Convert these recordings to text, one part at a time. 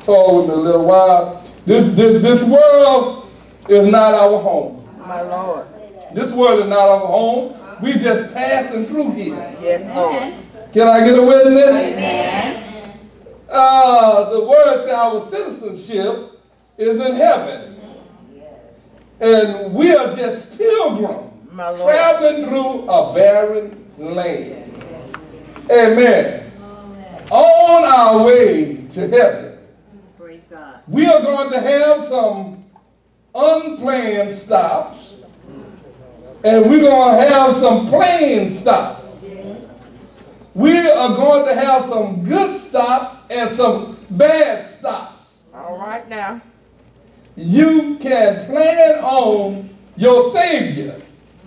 told me a little while, this world is not our home. My Lord. This world is not our home. We just passing through here. Yes, Lord. Can I get a witness? Amen. The word says our citizenship is in heaven. And we are just pilgrims traveling through a barren land. Amen. On our way to heaven. Praise God. We are going to have some unplanned stops. And we're going to have some planned stops. We are going to have some good stops and some bad stops. All right now. You can plan on your Savior.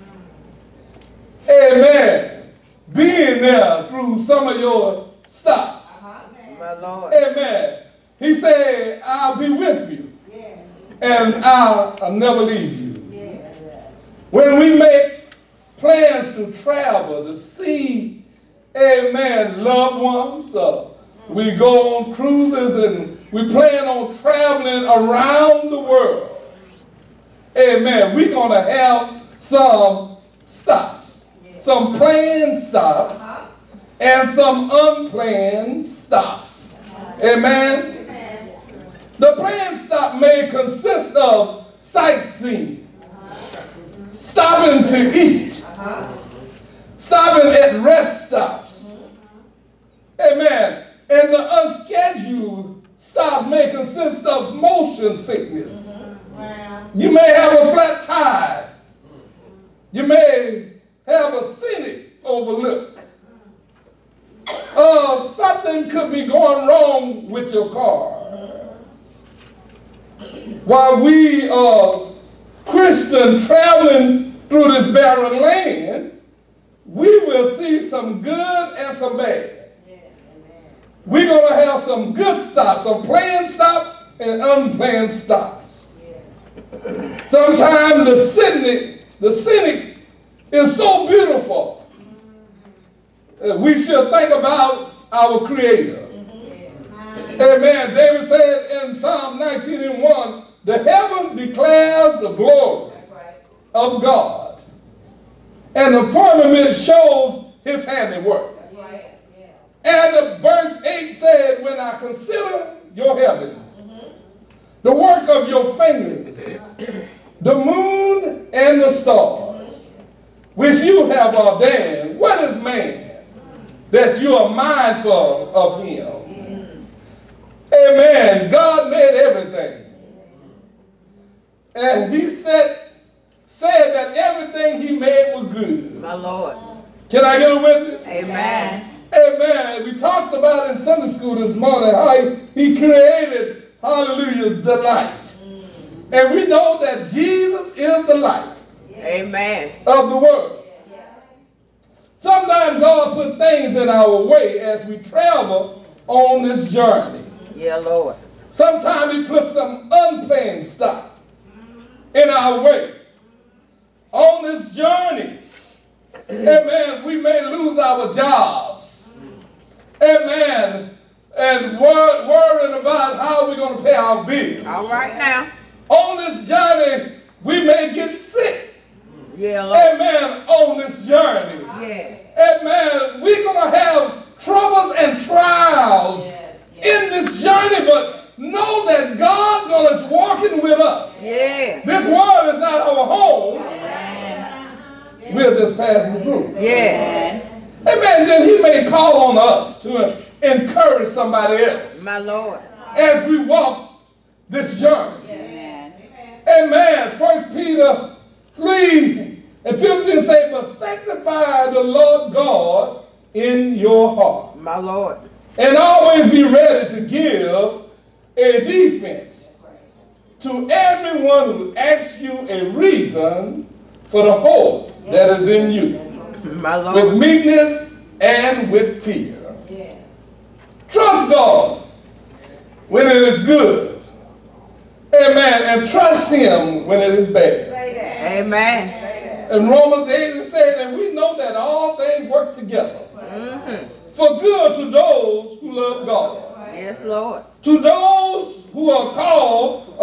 Amen. Being there through some of your stops. My Lord. Amen. He said, I'll be with you. And I'll never leave you. When we make plans to travel, to see, amen, loved ones, we go on cruises and we plan on traveling around the world. Amen. We're going to have some stops, some planned stops, and some unplanned stops. Amen. The planned stop may consist of sightseeing, stopping to eat, stopping at rest stops. Amen. And the unscheduled stop may consist of motion sickness. You may have a flat tire. You may have a scenic overlook. Something could be going wrong with your car. While we are Christians traveling through this barren land, we will see some good and some bad. We're going to have some good stops, some planned stops and unplanned stops. Sometimes the scenic is so beautiful. We should think about our Creator. Amen. David said in Psalm 19:1, the heaven declares the glory of God, and the firmament shows his handiwork. And verse 8 said, when I consider your heavens, the work of your fingers, the moon and the stars, which you have ordained, what is man that you are mindful of him? Amen. God made everything. And he said that everything he made was good. My Lord. Can I get a witness? Amen. Amen. We talked about in Sunday school this morning how he created, hallelujah, the light. And we know that Jesus is the light. Amen. Of the world. Sometimes God put things in our way as we travel on this journey. Yeah, Lord. Sometimes he puts some unplanned stuff in our way. On this journey, amen, we may lose our jobs. Amen. And worrying about how we're going to pay our bills. All right now. On this journey, we may get sick. Yeah, Lord. Amen. On this journey. Yeah. Amen. We're going to have troubles and trials in this journey, but know that God is walking with us. Yeah. This world is not our home. We're just passing through. Yeah. Amen. Then he may call on us to encourage somebody else. My Lord. As we walk this journey. Amen. Amen. 1 Peter 3:15 say, but sanctify the Lord God in your heart. My Lord. And always be ready to give a defense to everyone who asks you a reason for the hope that is in you. My Lord. With meekness and with fear. Yes. Trust God when it is good. Amen. And trust him when it is bad. Amen. In Romans 8 it says, and we know that all things work together for good to those who love God. Yes, Lord. To those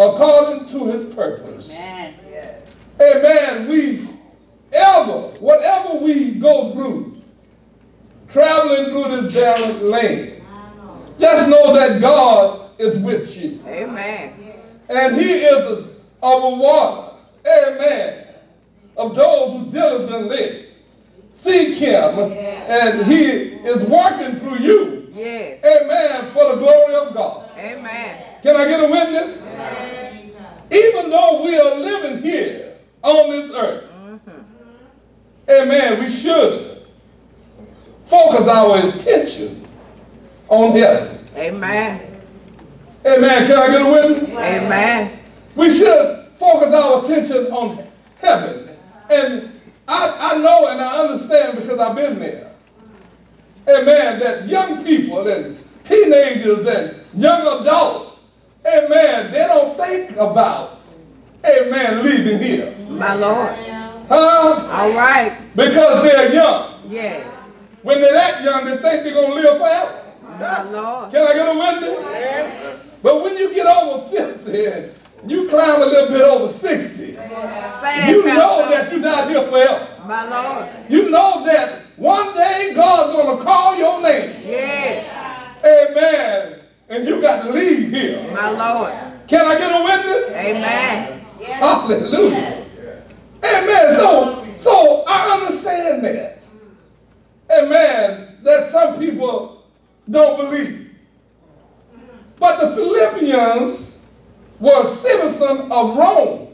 according to his purpose. Amen. Amen. Whatever we go through, traveling through this barren land, just know that God is with you. Amen. And he is a rewarder, amen, of those who diligently seek him. And he is working through you. Yes. Amen. For the glory of God. Amen. Can I get a witness? Amen. Even though we are living here on this earth, amen, we should focus our attention on heaven. Amen. Amen. Can I get a witness? Amen. We should focus our attention on heaven. And I know and I understand because I've been there. Amen. That young people and teenagers and young adults, amen, they don't think about, amen, leaving here. My Lord. Huh? All right. Because they're young. Yes. When they're that young, they think they're going to live forever. My Lord. Can I get a witness? Yeah. But when you get over 50 and you climb a little bit over 60, you know that you're not here forever. My Lord. You know that one day God's going to call your name. Yes. Amen. And you got to leave here. My Lord. Can I get a witness? Amen. Hallelujah. Amen. So I understand that. Amen. That some people don't believe. But the Philippians were citizens of Rome,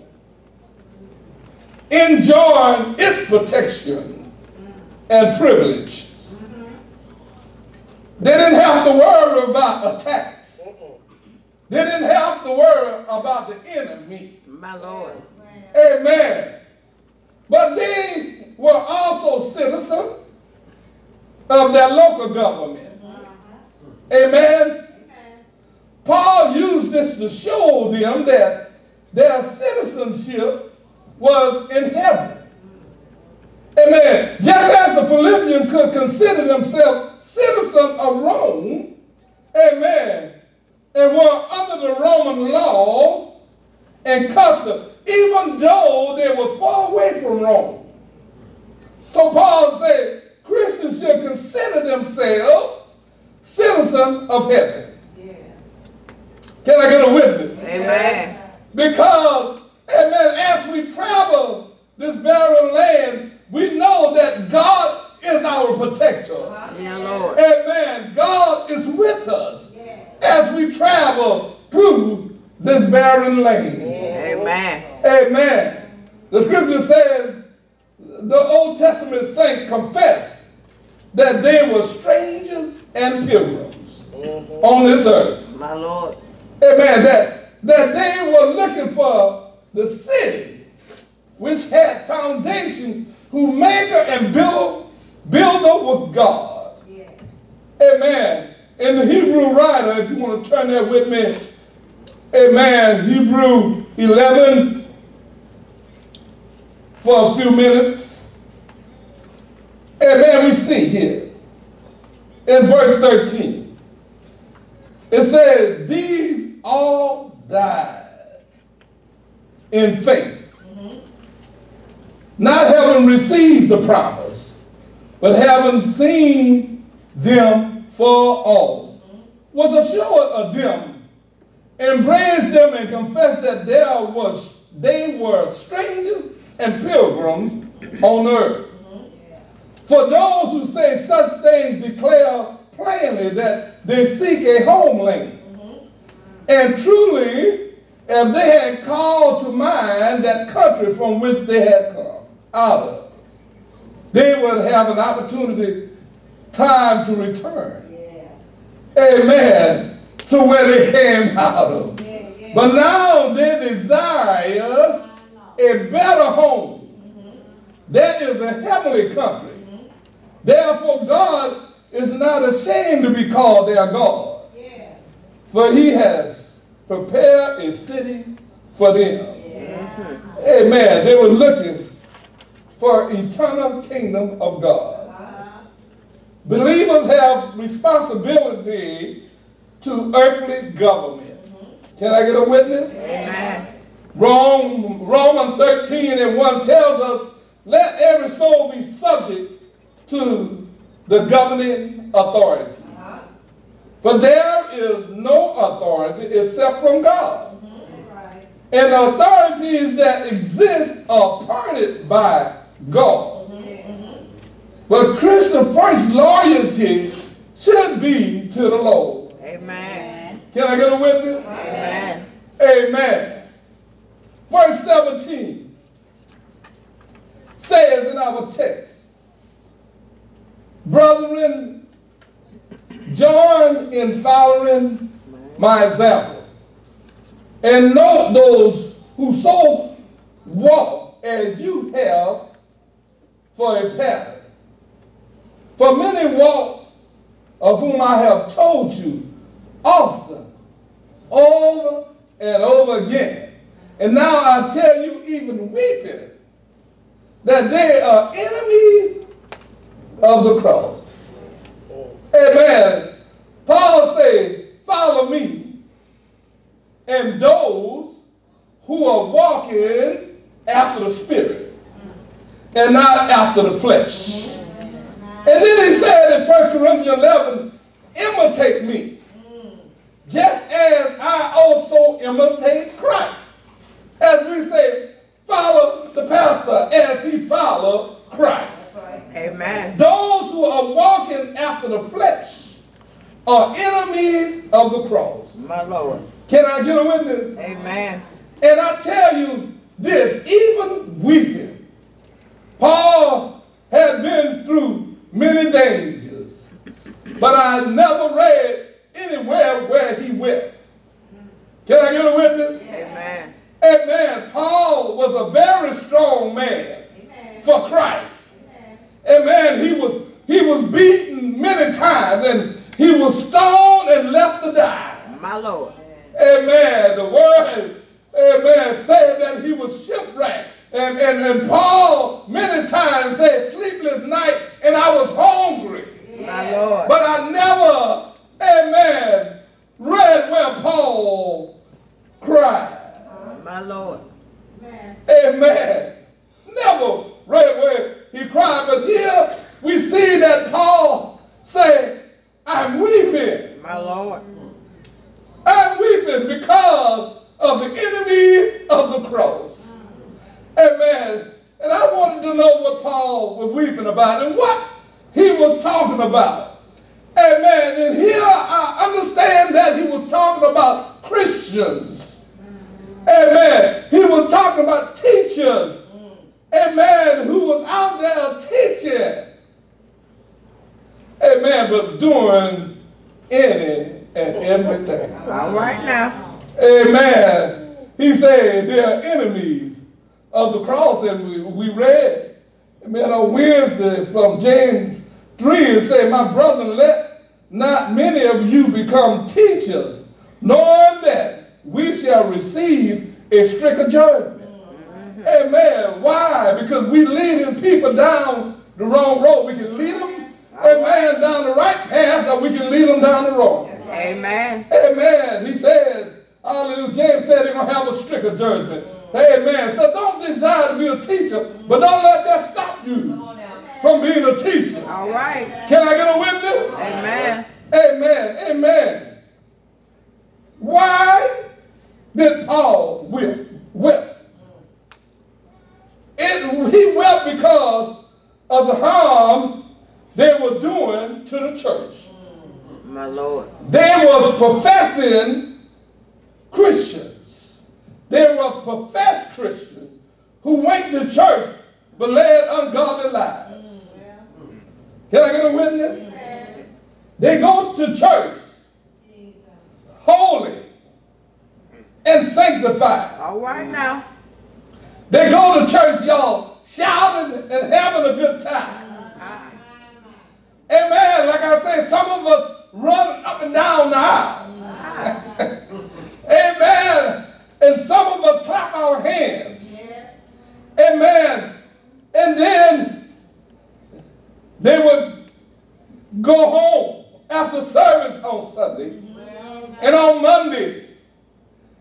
enjoying its protection and privileges. They didn't have to worry about attacks. They didn't have to worry about the enemy. My Lord. Amen. But they were also citizens of their local government. Amen. Paul used this to show them that their citizenship was in heaven. Amen. Just as the Philippians could consider themselves citizens of Rome, amen, and were under the Roman law and custom, even though they were far away from Rome. So Paul said Christians should consider themselves citizens of heaven. Can I get a witness? Amen. Because, amen, as we travel this barren land, we know that God is our protector. Yeah, Lord. Amen. God is with us as we travel through this barren land. Amen. Amen. The scripture says the Old Testament saints confessed that they were strangers and pilgrims on this earth. My Lord. Amen. That they were looking for the city which had foundation, who maker and builder was God. Yeah. Amen. And the Hebrew writer, if you want to turn that with me, amen, Hebrew 11 for a few minutes. Amen, we see here in verse 13. It says, these all died in faith, not having received the promise, but having seen them for all, was assured of them, embraced them, and confessed that they were strangers and pilgrims on earth. For those who say such things declare plainly that they seek a homeland. And truly, if they had called to mind that country from which they had come out of, they would have an opportunity, time to return. Amen. To where they came out of. But now they desire a better home. That is a heavenly country. Therefore, God is not ashamed to be called their God. For he has prepared a city for them. Amen. They were looking for eternal kingdom of God. Believers have responsibility to earthly government. Can I get a witness? Amen. Romans 13:1 tells us, let every soul be subject to the governing authority. For there is no authority except from God. And the authorities that exist are appointed by God. But Christian first loyalty should be to the Lord. Amen. Can I get a witness? Amen. Amen. Verse 17 says in our text, brethren, join in following my example, and note those who so walk as you have for a pattern. For many walk, of whom I have told you often, over and over again, and now I tell you even weeping, that they are enemies of the cross. Amen. Paul said, follow me, and those who are walking after the Spirit and not after the flesh. And then he said in 1 Corinthians 11, imitate me, just as I also imitate Christ. As we say, follow the pastor as he followed Christ. Amen. Those who are walking after the flesh are enemies of the cross. My Lord. Can I get a witness? Amen. And I tell you this, even weeping, Paul had been through many dangers, but I never read anywhere where he wept. Can I get a witness? Amen. Amen. Paul was a very strong man for Christ. Amen. He was beaten many times, and he was stoned and left to die. My Lord. Amen. The word, amen, said that he was shipwrecked. And Paul many times said, sleepless night, and I was hungry. My Lord. But I never, amen, read where Paul cried. My Lord. Amen. Never read where he cried. But here we see that Paul said, I'm weeping. My Lord. I'm weeping because of the enemy of the cross. Amen. And I wanted to know what Paul was weeping about and what he was talking about. Amen. And here I understand that he was talking about Christians. Amen. He was talking about teachers. Amen. Who was out there teaching. Amen. But doing any and everything. All right now. Amen. He said they are enemies of the cross. And we read, amen, on Wednesday from James 3 and say, my brethren, let not many of you become teachers, knowing that we shall receive a stricter judgment. Amen. Why? Because we leading people down the wrong road. We can lead them, amen, down the right path, or we can lead them down the wrong. Amen. Amen. He said, hallelujah, James said they're going to have a stricter judgment. Amen. So don't desire to be a teacher, but don't let that stop you from being a teacher. All right. Can I get a witness? Amen. Amen. Amen. Why did Paul weep? He wept because of the harm they were doing to the church. My Lord. They was professing Christians. They were professed Christians who went to church but led ungodly lives. Can I get a witness? They go to church holy and sanctified. All right now. They go to church, y'all, shouting and having a good time. Amen. Like I said, some of us run up and down the aisle. Amen. And some of us clap our hands. Amen. And then they would go home after service on Sunday. And on Monday,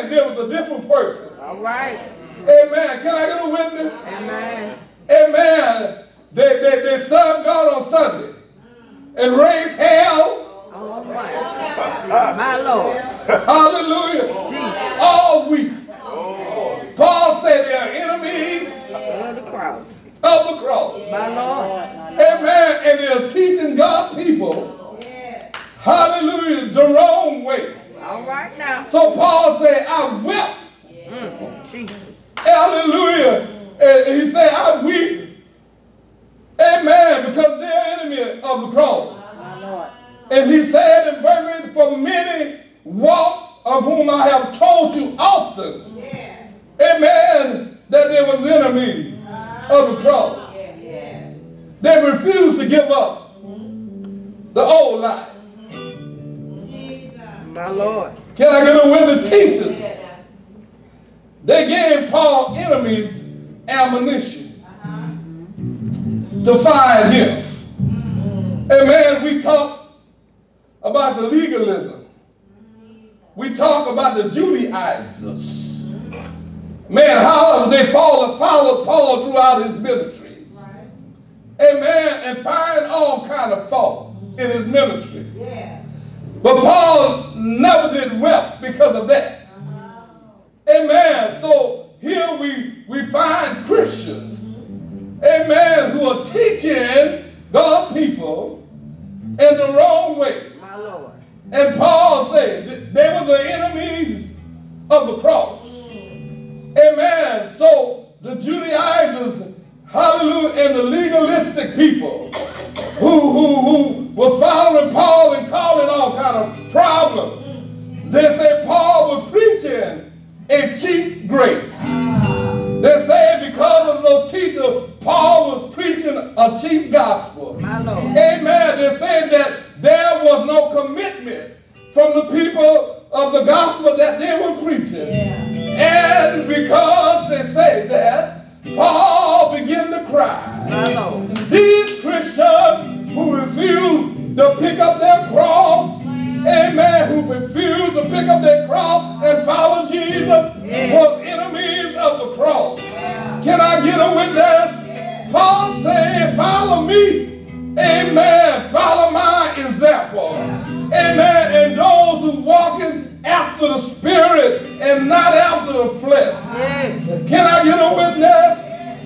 amen, there was a different person. All right. Amen. Can I get a witness? Amen. Amen. They served God on Sunday and raised hell. All right. My Lord. Hallelujah. Jesus. All week. Paul said they are enemies Of the cross. of the cross. My Lord. Amen. And they're teaching God's people, hallelujah, the wrong way. All right now. So Paul said, I wept. Jesus. Hallelujah. And he said, I weep. Amen. Because they're enemy of the cross. My Lord. And he said in verse 8, for many walk, of whom I have told you often. Amen. That there was enemies of the cross. They refused to give up the old life. My Lord. Can I get a witness? Teachers. They gave Paul enemies ammunition to find him. Amen. We talk about the legalism. We talk about the Judaizers. Man, how they followed Paul throughout his ministries. Amen. And find all kind of fault in his ministry. But Paul never did well because of that. Amen. So here we find Christians, amen, who are teaching God's people in the wrong way. My Lord. And Paul said they was the enemies of the cross. Amen. So the Judaizers, hallelujah, and the legalistic people who were following Paul and causing all kind of problems, they say Paul was preaching a cheap grace. They say because of no teacher, Paul was preaching a cheap gospel. My Lord. Amen. They said that there was no commitment from the people of the gospel that they were preaching. And because they say that, Paul began to cry. My Lord. These Christians who refuse to pick up their cross, amen, who refuse to pick up their cross and follow Jesus, was enemies of the cross. Can I get a witness? Paul said, follow me. Amen. Follow my example. Amen. And those who walking after the Spirit and not after the flesh. Can I get a witness?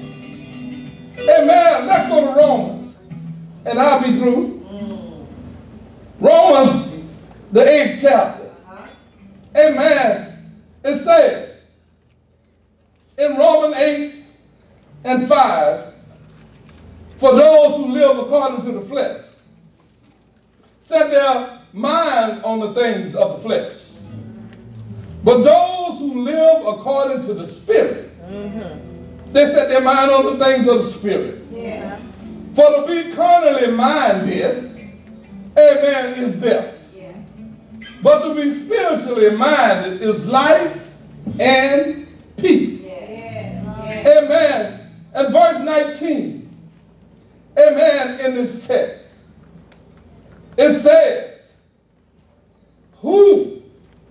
Amen. Let's go to Romans. And I'll be through. Romans, the 8th chapter. Amen. It says in Romans 8 and 5, for those who live according to the flesh, set their mind on the things of the flesh. But those who live according to the Spirit, they set their mind on the things of the Spirit. Yes. For to be carnally minded, amen, is death. But to be spiritually minded is life and peace. Amen. And verse 19, amen, in this text, it says, whose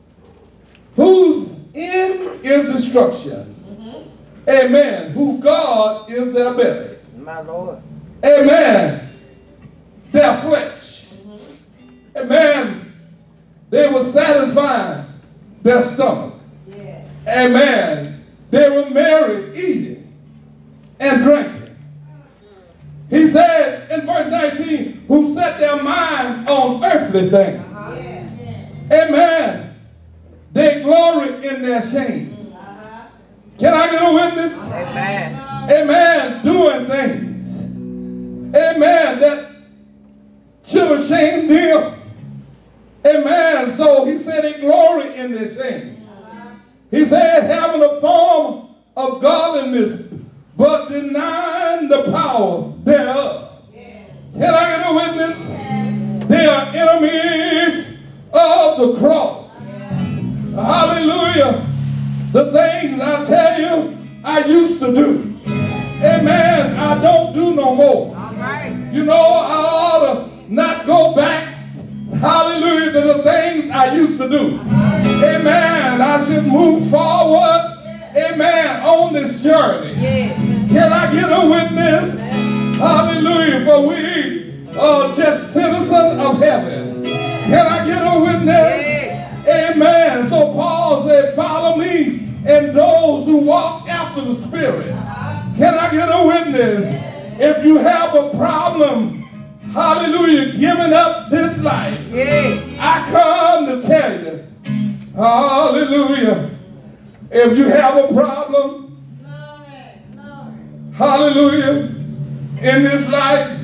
end is destruction. Amen. Who God is their belly. My Lord. Amen. Their flesh. Amen. They were satisfying their stomach. Yes. Amen. They were merry, eating and drinking. He said in verse 19, who set their mind on earthly things. Amen. They glory in their shame. Can I get a witness? Amen. Amen. Doing things. Amen. That should have shamed them. Amen. So he said they glory in their shame. He said having a form of godliness, but denying the power thereof. Can I get a witness? They are enemies of the cross. Hallelujah. The things I tell you I used to do. Amen. I don't do no more. All right. You know, I ought to not go back, hallelujah, to the things I used to do. Amen. I should move on this journey. Can I get a witness? Hallelujah. For we are just citizens of heaven. Can I get a witness? Amen. So Paul said, follow me and those who walk after the Spirit. Can I get a witness? If you have a problem, hallelujah, giving up this life, I come to tell you, hallelujah, if you have a problem, hallelujah, in this life,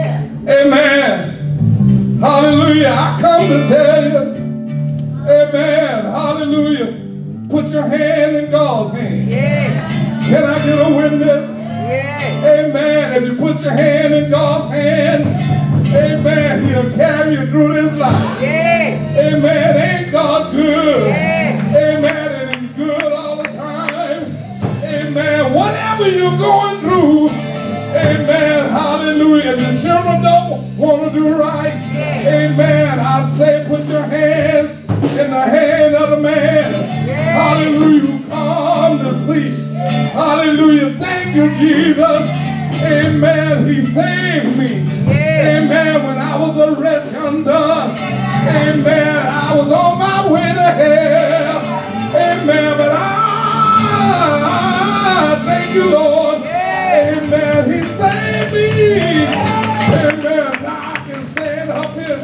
amen, hallelujah, I come to tell you, amen, hallelujah, put your hand in God's hand. Can I get a witness? Amen. If you put your hand in God's hand, amen, he'll carry you through this life. Amen. Ain't God good? Amen. And he's good all the time. Amen. Whatever you're going through, amen, hallelujah. If your children don't want to do right, amen, I say put your hands in the hand of the man. Hallelujah. Who come to see. Hallelujah. Thank you, Jesus. Amen. He saved me. Amen. When I was a wretch undone. Amen. I was on my way to hell. Amen. But I thank you, Lord. Amen. He saved me. Amen. Now I can stand up here.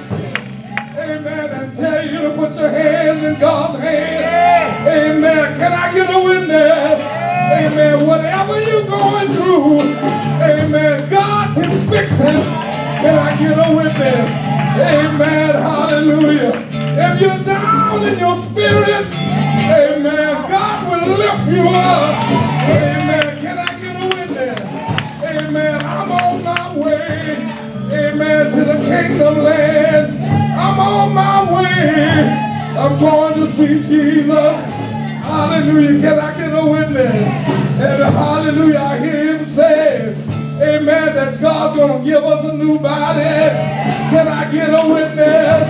Amen. And tell you to put your hands in God's hand. Amen. Can I get a witness? Amen. Whatever you're going through, amen, God can fix it. Can I get a witness? Amen. Hallelujah. If you're down in your spirit, amen, God will lift you up. Amen. Can I get a witness? Amen. I'm on my way, amen, to the kingdom land. I'm on my way. I'm going to see Jesus. Hallelujah. Can I get a witness? And hallelujah, I hear him say, amen, that God's going to give us a new body. Can I get a witness?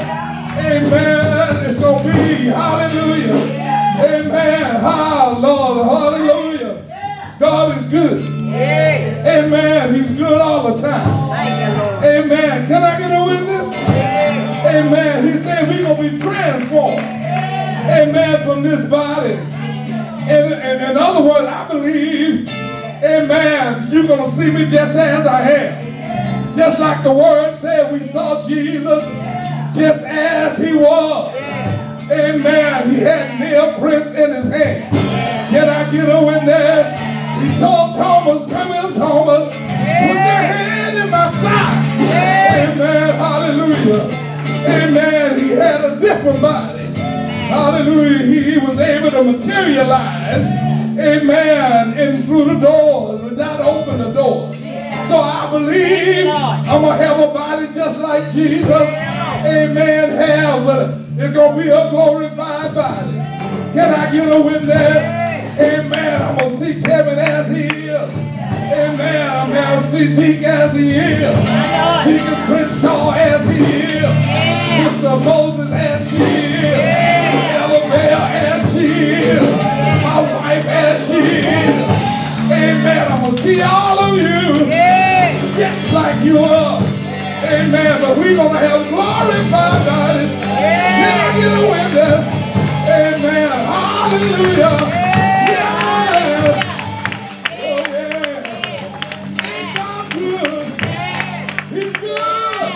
Amen. It's going to be, hallelujah. Amen. Lord, hallelujah. God is good. Amen. He's good all the time. Amen. Can I get a witness? Amen. He said we're going to be transformed. Amen. From this body. In other words, I believe, amen, you're going to see me just as I am. Just like the word said, we saw Jesus just as he was. Amen. He had nail prints in his hand. Can I get a witness? He told Thomas, come in, Thomas, put your hand in my side. Amen. Hallelujah. Amen. He had a different body. Hallelujah. He was able to materialize, amen, in through the doors without opening the doors. So I believe I'm going to have a body just like Jesus. Amen. But it's going to be a glorified body. Can I get a witness? Amen. I'm going to see Kevin as he is. Amen. I'm going to see Deke as he is. Deacon Crenshaw as he is. Sister Moses as she is. As she is, my wife as she is. Amen. I'm going to see all of you just like you are. Amen. But we're going to have glorified bodies. Can I get a witness? Amen. Hallelujah. Yeah. Oh, yeah. Ain't God good? He's good.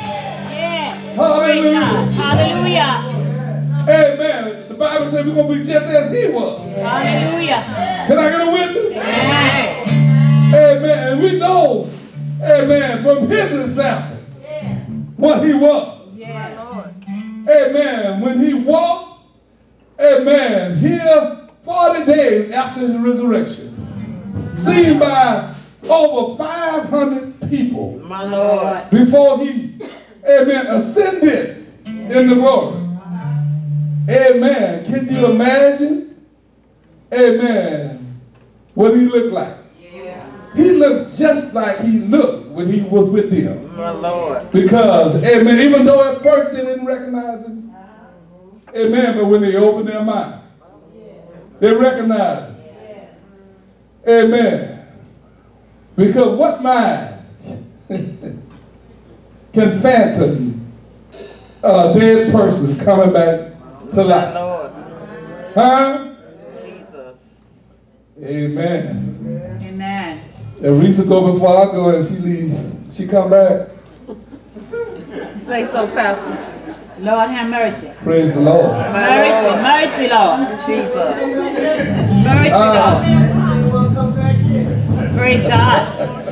Hallelujah. Hallelujah. Amen. The Bible says we're going to be just as he was. Hallelujah. Can I get a witness? Amen. Amen. And we know, amen, from his example, what he was. Amen. When he walked, amen, here 40 days after his resurrection, seen by over 500 people, My Lord. before he, amen, ascended in the glory. Amen. Can you imagine? Amen. What he looked like? Yeah. He looked just like he looked when he was with them. My Lord. Because, amen, even though at first they didn't recognize him, amen, but when they opened their mind, they recognized him. Amen. Because what mind can phantom a dead person coming back to life? Lord. Huh? Jesus. Amen. Amen. And Risa go before I go and she leave. She come back. Say so, Pastor. Lord have mercy. Praise the Lord. Mercy, mercy, Lord. Jesus. Mercy, Lord. Praise God.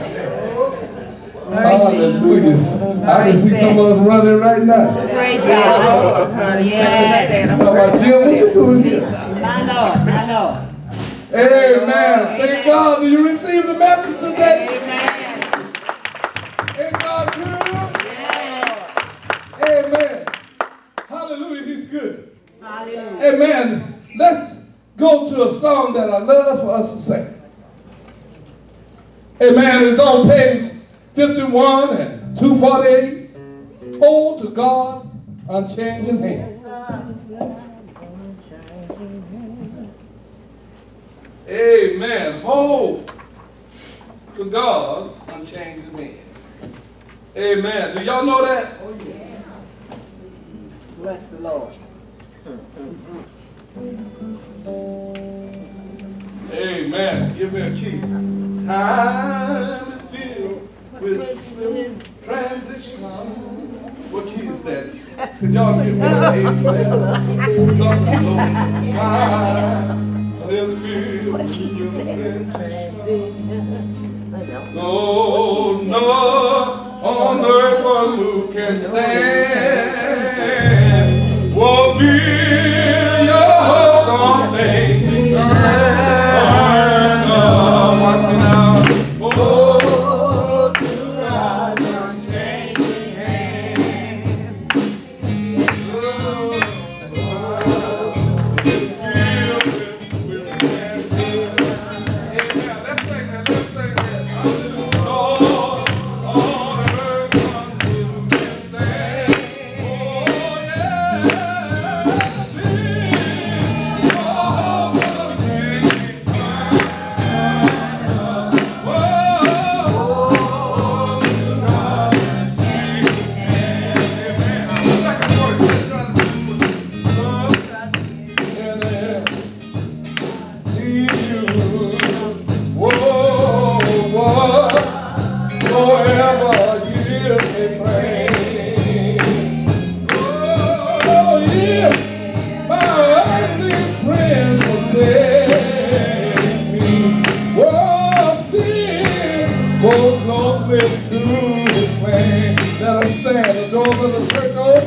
Hallelujah. I can see some of us running right now. Praise God. Yes. How about Jim? What you doing here? My Lord, my Lord. Amen. Thank God. Do you receive the message today? Amen. Ain't God good? Yes. Amen. Hallelujah. He's good. Hallelujah. Amen. Let's go to a song that I love for us to sing. Amen. It's on page 51 and 248. Hold to God's unchanging hand. Amen. Hold to God's unchanging hand. Amen. Do y'all know that? Oh, yeah. Bless the Lord. Amen. Give me a key. Time is filled with transition. What key is that? Could y'all give me an A flat? Something low. Time is filled with transition. No, no, on earth or who can stand. Will feel your hope on things turn up, walking out. Oh, to God's unchanging hand. Oh, filled with transition. Amen. Let's sing that. Let's sing that. Lord, on earth who can stand. Oh, yeah. Hold closely to his plan. Let us stand. The doors of the church open.